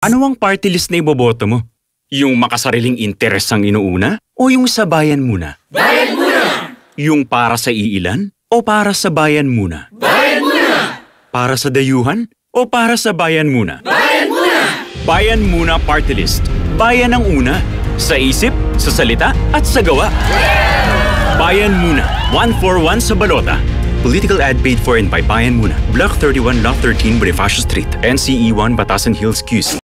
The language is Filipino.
Ano ang party list na iboboto mo? Yung makasariling interes ang inuuna? O yung sa bayan muna? Bayan muna! Yung para sa iilan? O para sa bayan muna? Bayan muna! Para sa dayuhan? O para sa bayan muna? Bayan muna! Bayan Muna Partylist. Bayan ang una. Sa isip, sa salita, at sa gawa. Bayan Muna. 141 sa balota. Political ad paid for and by Bayan Muna. Block 31, Lot 13, Bonifacio Street. NCE1 Batasan Hills, QC.